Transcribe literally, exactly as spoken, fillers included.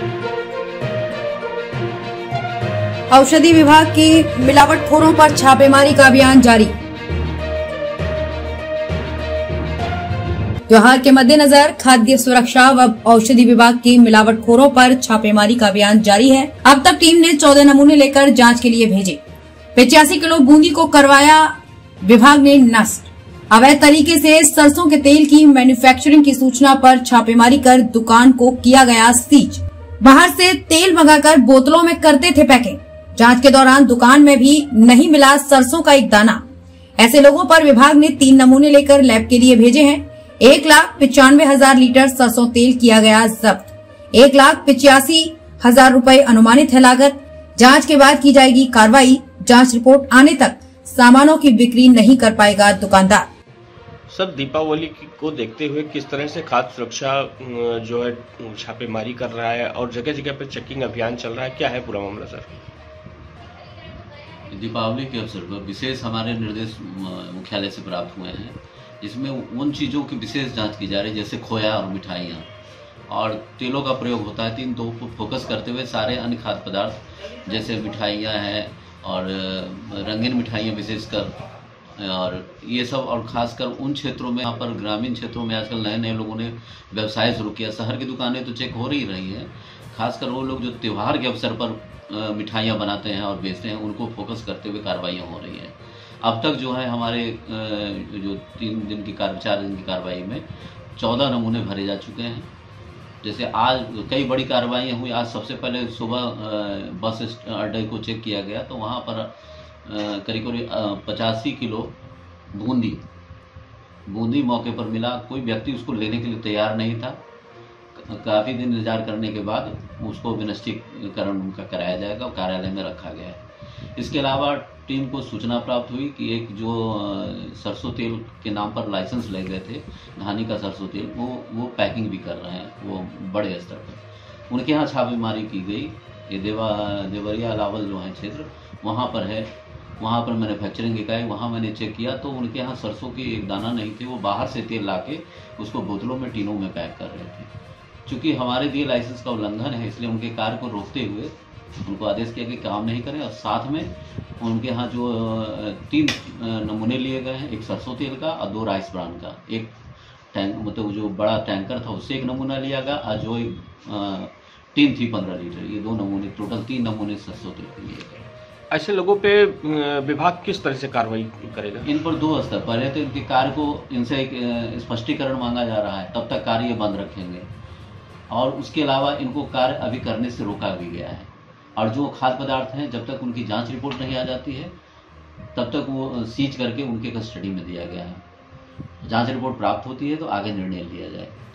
औषधि विभाग की मिलावटखोरों पर छापेमारी का अभियान जारी। त्योहार के मद्देनजर खाद्य सुरक्षा व औषधि विभाग की मिलावटखोरों पर छापेमारी का अभियान जारी है। अब तक टीम ने चौदह नमूने लेकर जांच के लिए भेजे। पिचासी किलो बूंदी को करवाया विभाग ने नष्ट। अवैध तरीके से सरसों के तेल की मैन्युफैक्चरिंग की सूचना पर छापेमारी कर दुकान को किया गया सीज। बाहर से तेल मंगाकर बोतलों में करते थे पैकिंग। जांच के दौरान दुकान में भी नहीं मिला सरसों का एक दाना। ऐसे लोगों पर विभाग ने तीन नमूने लेकर लैब के लिए भेजे हैं। एक लाख पिचानवे हजार लीटर सरसों तेल किया गया जब्त। एक लाख पिचासी हजार रूपए अनुमानित है लागत। जांच के बाद की जाएगी कार्रवाई। जांच रिपोर्ट आने तक सामानों की बिक्री नहीं कर पाएगा दुकानदार। सर, दीपावली को देखते हुए किस तरह से खाद्य सुरक्षा जो है छापेमारी कर रहा है और जगह जगह पर चेकिंग अभियान चल रहा है, क्या है पूरा मामला सर? दीपावली के अवसर पर विशेष हमारे निर्देश मुख्यालय से प्राप्त हुए हैं, जिसमें उन चीज़ों की विशेष जांच की जा रही है जैसे खोया और मिठाइयाँ और तेलों का प्रयोग होता है। तीन दो को फोकस करते हुए सारे अन्य खाद्य पदार्थ जैसे मिठाइयाँ हैं और रंगीन मिठाइयाँ विशेषकर और ये सब, और खासकर उन क्षेत्रों में, यहाँ पर ग्रामीण क्षेत्रों में आजकल नए नए लोगों ने व्यवसाय शुरू किया। शहर की दुकानें तो चेक हो रही रही है, खासकर वो लोग जो त्यौहार के अवसर पर मिठाइयाँ बनाते हैं और बेचते हैं, उनको फोकस करते हुए कार्रवाइयाँ हो रही हैं। अब तक जो है हमारे जो तीन दिन की कार्य चार दिन की कार्रवाई में चौदह नमूने भरे जा चुके हैं। जैसे आज कई बड़ी कार्रवाइयाँ हुई। आज सबसे पहले सुबह बस अड्डे को चेक किया गया तो वहाँ पर करीब करीब पचासी किलो बूंदी बूंदी मौके पर मिला। कोई व्यक्ति उसको लेने के लिए तैयार नहीं था। काफ़ी दिन इंतजार करने के बाद उसको विनिष्टीकरण उनका कराया जाएगा और कार्यालय में रखा गया है। इसके अलावा टीम को सूचना प्राप्त हुई कि एक जो सरसों तेल के नाम पर लाइसेंस ले गए थे, धानी का सरसों तेल, वो वो पैकिंग भी कर रहे हैं, वो बड़े स्तर पर। उनके यहाँ छापेमारी की गई। ये देवा देवरिया लावल जो है क्षेत्र, वहाँ पर है, वहाँ पर मैन्युफैक्चरिंग इकाई, वहाँ मैंने चेक किया तो उनके यहाँ सरसों की एक दाना नहीं थे। वो बाहर से तेल लाके उसको बोतलों में, टीनों में पैक कर रहे थे। चूँकि हमारे दिए लाइसेंस का उल्लंघन है, इसलिए उनके कार्य को रोकते हुए उनको आदेश किया कि काम नहीं करें। और साथ में उनके यहाँ जो तीन नमूने लिए गए हैं, एक सरसों तेल का और दो राइस ब्रान का। एक टैंक, मतलब जो बड़ा टैंकर था उससे एक नमूना लिया गया और जो एक टीन थी पंद्रह लीटर, ये दो नमूने, टोटल तीन नमूने सरसों तेल के लिए गए। ऐसे लोगों पे विभाग किस तरह से कार्रवाई करेगा? इन पर दो स्तर। पहले तो इनके कार्य को, इनसे एक स्पष्टीकरण मांगा जा रहा है, तब तक कार्य बंद रखेंगे। और उसके अलावा इनको कार्य अभी करने से रोका भी गया है। और जो खाद्य पदार्थ हैं, जब तक उनकी जांच रिपोर्ट नहीं आ जाती है तब तक वो सीज करके उनके कस्टडी में दिया गया है। जांच रिपोर्ट प्राप्त होती है तो आगे निर्णय लिया जाए।